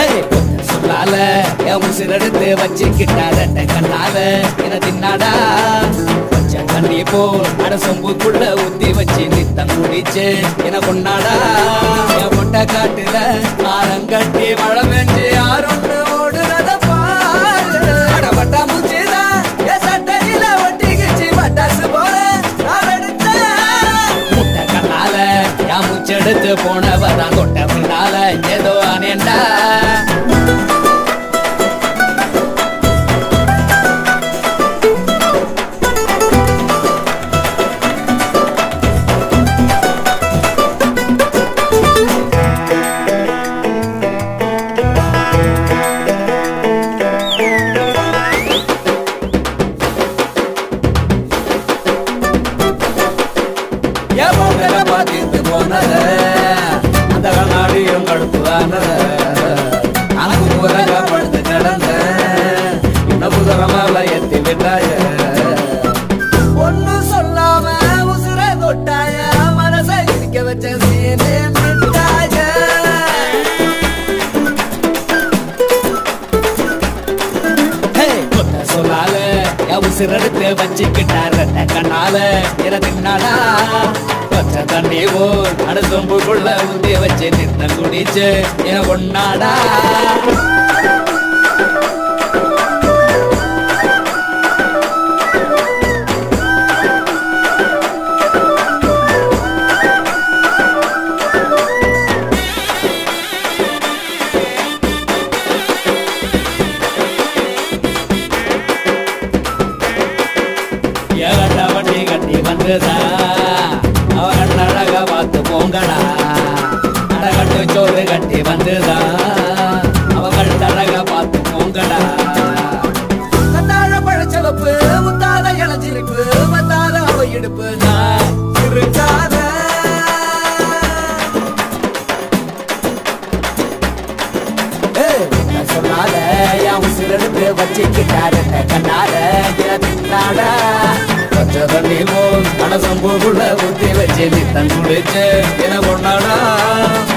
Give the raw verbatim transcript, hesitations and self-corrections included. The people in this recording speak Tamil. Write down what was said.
சொல்லால என் உசிரெடுத்து வச்சுக்கிட்டார கண்ணால என தின்னாடா பச்சை தண்ணி போல் அட சொம்புக்குள்ள ஊத்தி வச்சு நித்தம் குடிச்சு என கொண்டாடா என் பொட்டை காட்டுல ஆரங்கட்டி மழை பெஞ்சு யாரொன்று ஓடுறத பாரு அடப்பட்டா மூச்சுதான் என் சட்டையில ஒட்டிக்கிச்சு பட்டாசு போல நான் எடுத்தேன் முட்டை கண்ணால என் மூச்செடுத்து போனவதான் தொட்ட பின்னால ஏதோ அனேண்டா அந்த கண்ணாடியும் கடுப்புதானத அனக்கு புறக படுத்து கிடந்த இந்த புதரமால எத்தி விட்டாய ஒன்னு சொல்லாம உசுர தொட்டாய மனசை இருக்க வச்ச சீனே மிட்டாய சொல்லால உசிரெடுத்து வச்சுக்கிட்டார கண்ணால என தின்னாடா பச்சை தண்ணி போல் அட சொம்புக்குள்ள ஊத்தி வச்சு நித்தம் குடிச்சு என கொண்டாடா ஏகண்டா வண்டி கட்டி வந்துதா அவன் அழக பார்த்து போங்கடா அடகட்டு சோறு கட்டி வந்துதா அவங்கள் அழக பார்த்து போங்கடா கண்ணாழ பழச்சவப்பு முத்தாத இளஞ்சிருப்பு மத்தாத அவ இடுப்பு நான் இருக்காத சொன்னால என் உசிரெடுத்து வச்சுக்கிட்டாரு கண்ணால தின்னாடா பச்சை தண்ணி போல் மனசம்பூக்குள்ள ஊத்தி வச்சு நித்தம் குடிச்சு என கொண்டாடா